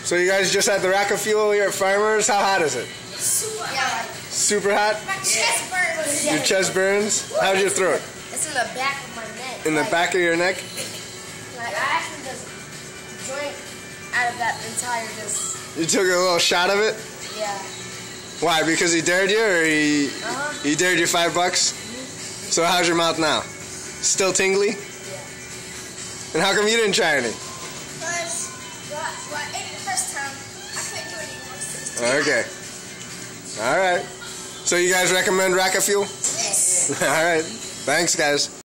So you guys just had the rack of fuel here at Farmers. How hot is it? Super hot. Super hot? My chest burns. Your chest burns? How's your throat? It's in the back of my neck. In the back of your neck? Like, I actually just drank out of that entire You took a little shot of it? Yeah. Why? Because he dared you, or he dared you $5? So how's your mouth now? Still tingly? Yeah. And how come you didn't try any? Because, well, I ate it the first time. I couldn't do it anymore. Okay. All right. So you guys recommend rack of fuel? Yes. All right. Thanks, guys.